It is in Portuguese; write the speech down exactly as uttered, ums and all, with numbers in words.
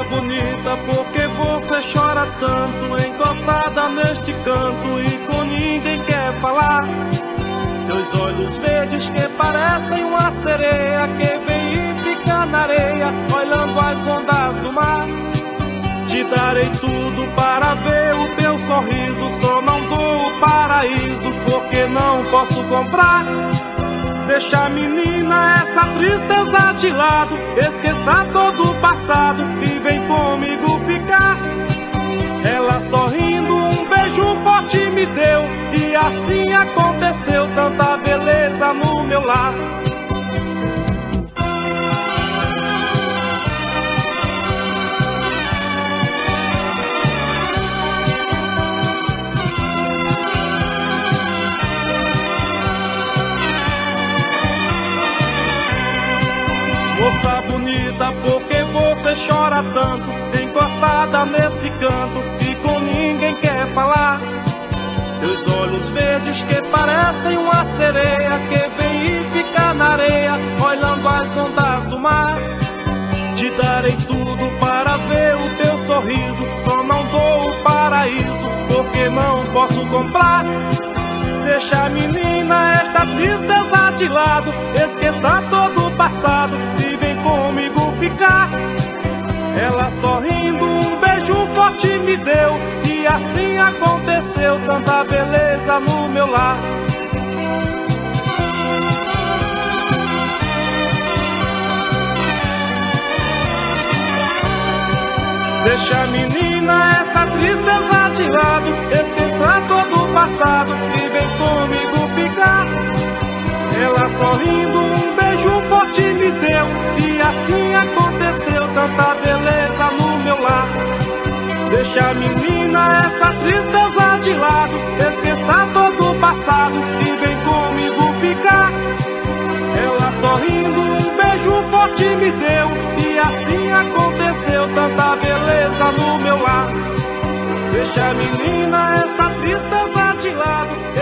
bonita, por que você chora tanto, encostada neste canto e com ninguém quer falar? Seus olhos verdes que parecem uma sereia que vem e fica na areia, olhando as ondas do mar. Te darei tudo para ver o teu sorriso, só não dou o paraíso porque não posso comprar. Deixa, menina, essa tristeza de lado, esqueça todo o passado e vem comigo ficar. Ela sorrindo, um beijo forte me deu, e assim aconteceu, tanta beleza no meu lar. Moça bonita, por que você chora tanto, encostada neste canto e com ninguém quer falar? Seus olhos verdes que parecem uma sereia que vem e fica na areia, olhando as ondas do mar. Te darei tudo para ver o teu sorriso, só não dou o paraíso porque não posso comprar. Deixa, menina, esta tristeza de lado, esqueça todo o passado e vem comigo ficar. Ela sorrindo, um beijo forte me deu, e assim aconteceu, tanta beleza no meu lar. Deixa, menina, essa tristeza de lado, esqueça todo o passado e vem comigo ficar. Ela sorrindo, um beijo forte me deu, e assim aconteceu, tanta beleza no meu lar. Deixa, menina, essa tristeza de lado, esqueça todo o passado e vem comigo ficar. Ela sorrindo, um beijo forte me deu, e assim aconteceu, tanta beleza no meu lar. Deixa, menina, essa tristeza de lado.